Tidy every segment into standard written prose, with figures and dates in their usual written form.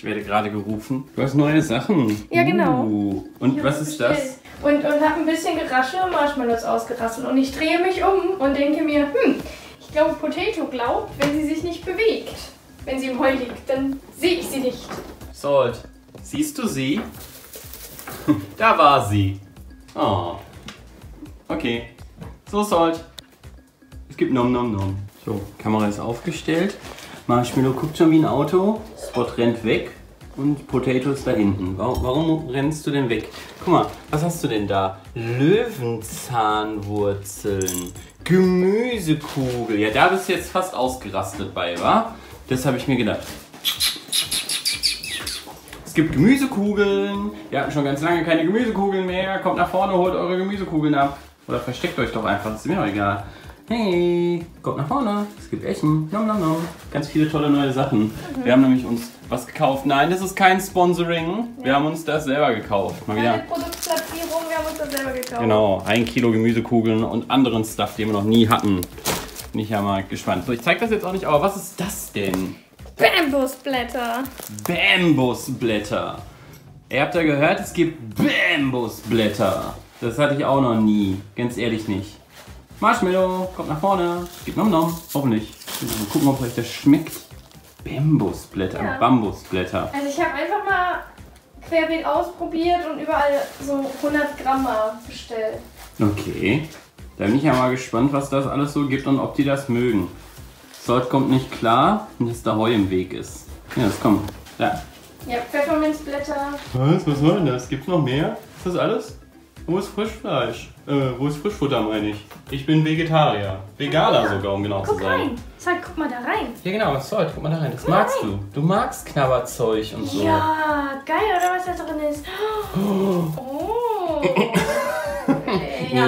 Ich werde gerade gerufen. Du hast neue Sachen. Ja, genau. Und was ist das? Und habe ein bisschen geraschelt, Marshmallows ausgerasselt. Und ich drehe mich um und denke mir, ich glaube, Potato glaubt, wenn sie sich nicht bewegt, wenn sie im Heu liegt, dann sehe ich sie nicht. Salt, siehst du sie? Da war sie. Oh. Okay. So, Salt. Es gibt Nom Nom Nom. So, Kamera ist aufgestellt. Marshmallow guckt schon wie ein Auto. Spot rennt weg. Und Potato ist da hinten. Warum rennst du denn weg? Guck mal, was hast du denn da? Löwenzahnwurzeln. Gemüsekugel. Ja, da bist du jetzt fast ausgerastet bei, wa? Das habe ich mir gedacht. Es gibt Gemüsekugeln. Wir hatten schon ganz lange keine Gemüsekugeln mehr. Kommt nach vorne, holt eure Gemüsekugeln ab. Oder versteckt euch doch einfach. Das ist mir doch egal. Hey, kommt nach vorne. Es gibt Essen. Nom, nom, nom. Ganz viele tolle neue Sachen. Wir haben nämlich uns was gekauft. Nein, das ist kein Sponsoring. Wir haben uns das selber gekauft. Mal wieder. Keine Produktplatzierung, wir haben uns das selber gekauft. Genau, 1 Kilo Gemüsekugeln und anderen Stuff, den wir noch nie hatten. Bin ich ja mal gespannt. So, ich zeige das jetzt auch nicht, aber was ist das denn? Bambusblätter. Bambusblätter. Ihr habt ja gehört, es gibt Bambusblätter. Das hatte ich auch noch nie. Ganz ehrlich nicht. Marshmallow, kommt nach vorne. Gibt Nom Nom. Hoffentlich. Mal gucken, ob euch das schmeckt. Bambusblätter, Ja. Bambusblätter. Also ich habe einfach mal querbeet ausprobiert und überall so 100 Gramm mal bestellt. Okay. Da bin ich ja mal gespannt, was das alles so gibt und ob die das mögen. Salt kommt nicht klar, dass da Heu im Weg ist. Ja, das kommt. Da. Ja, Pfefferminzblätter. Was soll denn das? Gibt's noch mehr? Ist das alles? Wo ist Frischfleisch? Wo ist Frischfutter, meine ich? Ich bin Vegetarier. Veganer sogar, um genau zu Guck sein. rein. Sag, guck mal da rein. Ja genau, Salt, guck mal da rein. Das mal magst rein. du. Du magst Knabberzeug und so. Ja, geil, oder was da drin ist? Oh. Ja.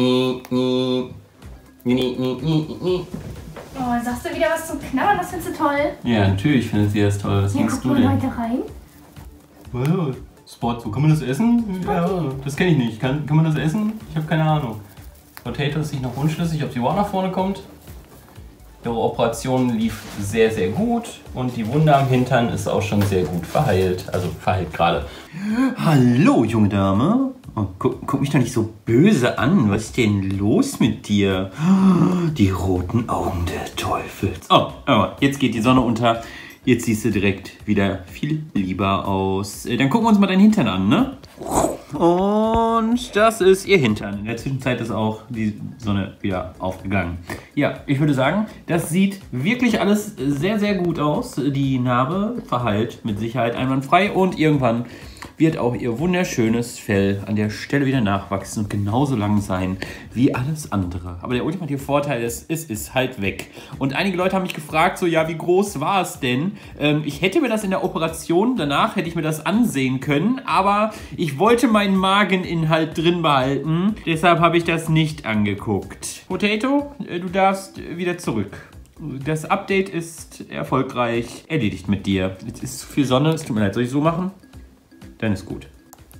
Oh, sagst du wieder was zum Knabbern? Das findest du toll. Ja, natürlich findet sie das toll. Was Ja, denkst guck du mal denn? weiter rein. Wow. Spot, so kann man das essen? Ja, das kenne ich nicht. Kann man das essen? Ich habe keine Ahnung. Potato ist sich noch unschlüssig, ob sie überhaupt nach vorne kommt. Ihre Operation lief sehr, sehr gut und die Wunde am Hintern ist auch schon sehr gut verheilt. Also verheilt gerade. Hallo, junge Dame. Oh, guck mich doch nicht so böse an. Was ist denn los mit dir? Die roten Augen des Teufels. Oh, jetzt geht die Sonne unter. Jetzt siehst du direkt wieder viel lieber aus. Dann gucken wir uns mal deinen Hintern an, ne? Und das ist ihr Hintern. In der Zwischenzeit ist auch die Sonne wieder aufgegangen. Ja, ich würde sagen, das sieht wirklich alles sehr, sehr gut aus. Die Narbe verheilt mit Sicherheit einwandfrei und irgendwann wird auch ihr wunderschönes Fell an der Stelle wieder nachwachsen und genauso lang sein wie alles andere. Aber der ultimative Vorteil ist, es ist halt weg. Und einige Leute haben mich gefragt, so ja, wie groß war es denn? Ich hätte mir das in der Operation, danach hätte ich mir das ansehen können, aber ich wollte meinen Mageninhalt drin behalten, deshalb habe ich das nicht angeguckt. Potato, du darfst wieder zurück. Das Update ist erfolgreich erledigt mit dir. Jetzt ist zu viel Sonne, es tut mir leid, soll ich so machen? Dann ist gut.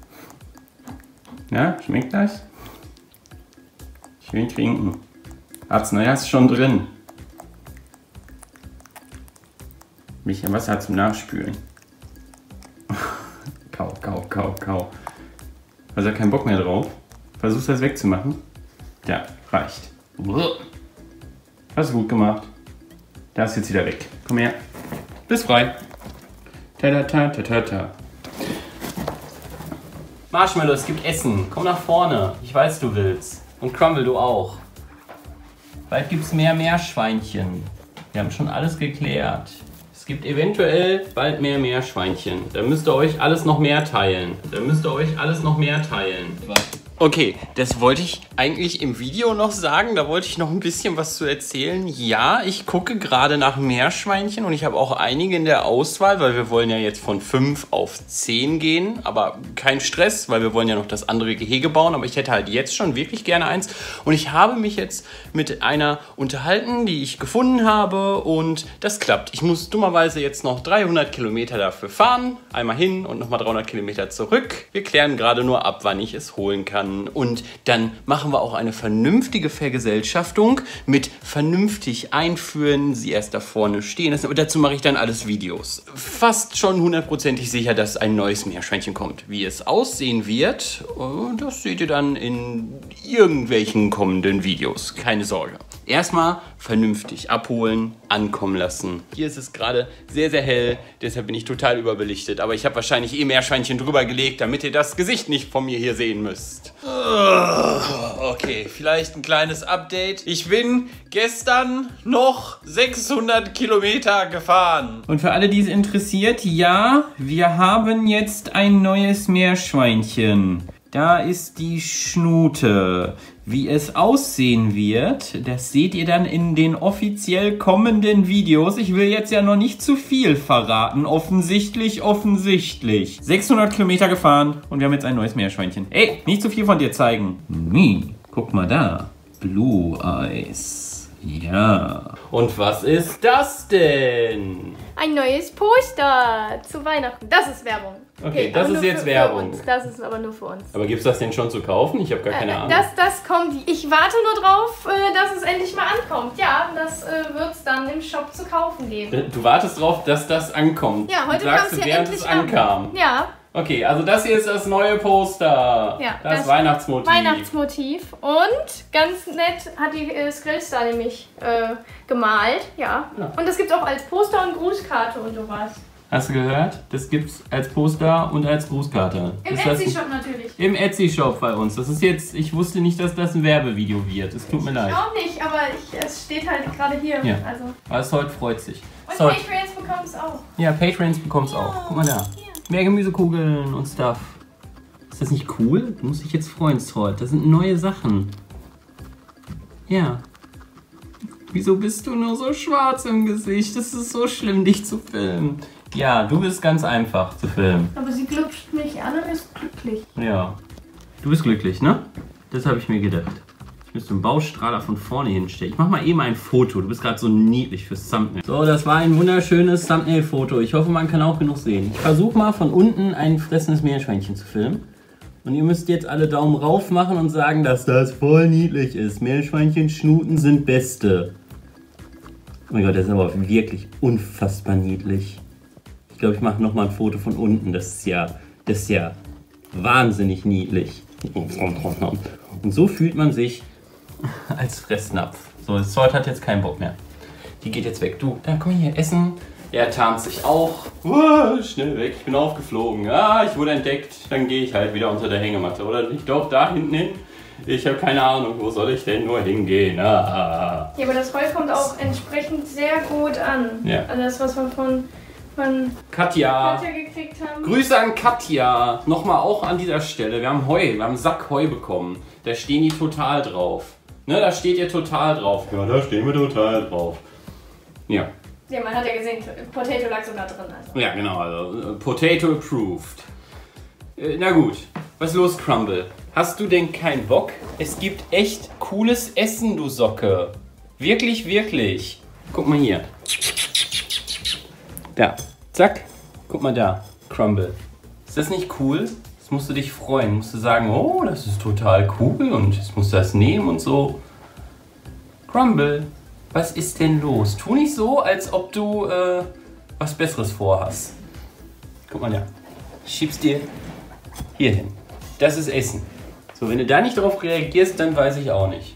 Na, schmeckt das? Schön trinken. Arznei hast du schon drin. Bisschen Wasser zum Nachspülen. Kau, kau, kau, kau. Also keinen Bock mehr drauf. Versuchst das wegzumachen. Ja, reicht. Hast du gut gemacht. Da ist jetzt wieder weg. Komm her. Bist frei. Ta-ta-ta-ta-ta-ta. Marshmallow, es gibt Essen. Komm nach vorne. Ich weiß, du willst. Und Crumble, du auch. Bald gibt es mehr Meerschweinchen. Wir haben schon alles geklärt. Es gibt eventuell bald mehr Meerschweinchen. Da müsst ihr euch alles noch mehr teilen. Okay, das wollte ich eigentlich im Video noch sagen. Da wollte ich noch ein bisschen was zu erzählen. Ja, ich gucke gerade nach Meerschweinchen und ich habe auch einige in der Auswahl, weil wir wollen ja jetzt von 5 auf 10 gehen. Aber kein Stress, weil wir wollen ja noch das andere Gehege bauen. Aber ich hätte halt jetzt schon wirklich gerne eins. Und ich habe mich jetzt mit einer unterhalten, die ich gefunden habe. Und das klappt. Ich muss dummerweise jetzt noch 300 Kilometer dafür fahren. Einmal hin und nochmal 300 Kilometer zurück. Wir klären gerade nur ab, wann ich es holen kann. ernähren. Und dann machen wir auch eine vernünftige Vergesellschaftung mit vernünftig einführen, sie erst da vorne stehen lassen. Und dazu mache ich dann alles Videos. Fast schon 100%ig sicher, dass ein neues Meerschweinchen kommt. Wie es aussehen wird, das seht ihr dann in irgendwelchen kommenden Videos. Keine Sorge. Erstmal vernünftig abholen, ankommen lassen. Hier ist es gerade sehr, sehr hell, deshalb bin ich total überbelichtet. Aber ich habe wahrscheinlich Meerschweinchen drüber gelegt, damit ihr das Gesicht nicht von mir hier sehen müsst. Okay, vielleicht ein kleines Update. Ich bin gestern noch 600 Kilometer gefahren. Und für alle, die es interessiert, ja, wir haben jetzt ein neues Meerschweinchen. Da ist die Schnute. Wie es aussehen wird, das seht ihr dann in den offiziell kommenden Videos. Ich will jetzt ja noch nicht zu viel verraten. Offensichtlich. 600 Kilometer gefahren und wir haben jetzt ein neues Meerschweinchen. Ey, nicht zu viel von dir zeigen. Guck mal da. Blue Eyes. Ja. Und was ist das denn? Ein neues Poster zu Weihnachten. Das ist Werbung. Okay, das ist jetzt Werbung. Für uns. Das ist aber nur für uns. Aber gibt es das denn schon zu kaufen? Ich habe gar keine Ahnung. Das kommt. Ich warte nur drauf, dass es endlich mal ankommt. Ja, das wird es dann im Shop zu kaufen geben. Du wartest drauf, dass das ankommt. Ja, heute kam es ja während endlich es ankam. Ja. Okay, also das hier ist das neue Poster. Ja, das Weihnachtsmotiv. Und ganz nett hat die Skrillstar nämlich gemalt. Ja. Und das gibt es auch als Poster und Grußkarte und sowas. Hast du gehört? Das gibt's als Poster und als Grußkarte. Im Etsy-Shop natürlich. Im Etsy-Shop bei uns. Das ist jetzt, ich wusste nicht, dass das ein Werbevideo wird. Es tut mir leid. Ich auch nicht, aber es steht halt gerade hier. Ja. Also. Aber es heute freut sich. Und Patreons bekommen es auch. Ja, Patreons bekommen es auch. Guck mal da. Mehr Gemüsekugeln und Stuff. Ist das nicht cool? Du musst dich jetzt freuen, Salt. Das sind neue Sachen. Ja. Wieso bist du nur so schwarz im Gesicht? Das ist so schlimm, dich zu filmen. Ja, du bist ganz einfach zu filmen. Aber sie glupscht mich an und ist glücklich. Ja. Du bist glücklich, ne? Das habe ich mir gedacht. Ich müsste einen Baustrahler von vorne hinstellen. Ich mach mal eben ein Foto. Du bist gerade so niedlich fürs Thumbnail. So, das war ein wunderschönes Thumbnail-Foto. Ich hoffe, man kann auch genug sehen. Ich versuche mal von unten ein fressendes Meerschweinchen zu filmen. Und ihr müsst jetzt alle Daumen rauf machen und sagen, dass das voll niedlich ist. Meerschweinchen-Schnuten sind beste. Oh mein Gott, das ist aber wirklich unfassbar niedlich. Ich glaube, ich mache nochmal ein Foto von unten. Das ist ja wahnsinnig niedlich. Und so fühlt man sich als Fressnapf. So, das Zeug hat jetzt keinen Bock mehr. Die geht jetzt weg. Du, dann komm hier, essen. Er tarnt sich auch. Schnell weg, ich bin aufgeflogen. Ich wurde entdeckt. Dann gehe ich halt wieder unter der Hängematte. Oder nicht doch da hinten hin? Ich habe keine Ahnung, wo soll ich denn nur hingehen? Ja, aber das Heu kommt auch entsprechend sehr gut an. Ja. Also das, was wir von Katja gekriegt haben. Grüße an Katja. Nochmal auch an dieser Stelle. Wir haben einen Sack Heu bekommen. Da stehen die total drauf. Ne, da steht ihr total drauf. Ja, da stehen wir total drauf. Ja. Ja, man hat ja gesehen, Potato lag sogar drin. Also. Ja, genau. Also, Potato approved. Na gut. Was ist los, Crumble? Hast du denn keinen Bock? Es gibt echt cooles Essen, du Socke. Wirklich, wirklich. Guck mal hier. Da. Zack. Guck mal da. Crumble. Ist das nicht cool? Jetzt musst du dich freuen. Musst du sagen, oh, das ist total cool und jetzt musst du das nehmen und so. Crumble, was ist denn los? Tu nicht so, als ob du was Besseres vorhast. Guck mal da. Ich schieb's dir hier hin. Das ist Essen. So, wenn du da nicht drauf reagierst, dann weiß ich auch nicht.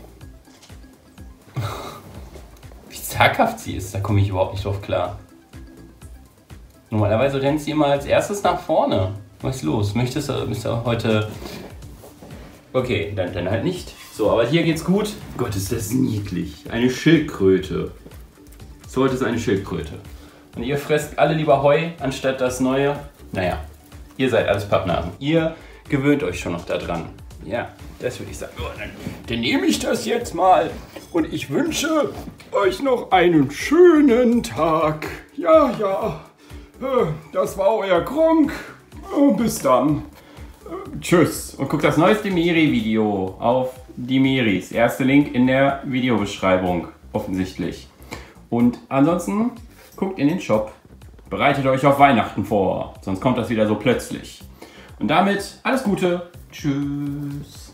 Wie zaghaft sie ist, da komme ich überhaupt nicht drauf klar. Normalerweise rennt sie immer als erstes nach vorne. Was ist los? Bist du heute... Okay, dann halt nicht. So, aber hier geht's gut. Gott, ist das niedlich. Eine Schildkröte. So, heute ist eine Schildkröte. Und ihr fresst alle lieber Heu, anstatt das Neue. Naja, ihr seid alles Pappnasen. Ihr gewöhnt euch schon noch daran. Ja, das würde ich sagen. Oh, dann nehme ich das jetzt mal. Und ich wünsche euch noch einen schönen Tag. Ja. Das war euer Gronk. Bis dann. Tschüss. Und guckt das neueste Miri-Video auf die Miris. Erster Link in der Videobeschreibung. Offensichtlich. Und ansonsten guckt in den Shop. Bereitet euch auf Weihnachten vor. Sonst kommt das wieder so plötzlich. Und damit alles Gute. Tschüss.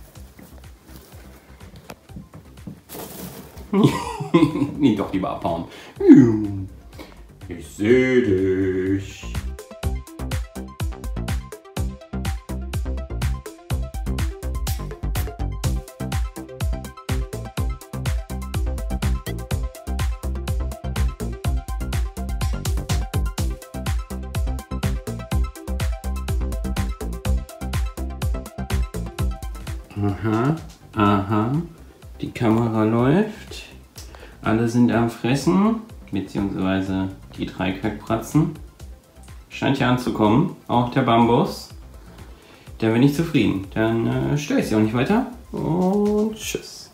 Nee, doch lieber abhauen. Ich sehe dich. Aha, aha, die Kamera läuft. Alle sind am Fressen, beziehungsweise die 3 Kackpratzen. Scheint ja anzukommen, auch der Bambus. Dann bin ich zufrieden. Dann störe ich sie auch nicht weiter und tschüss.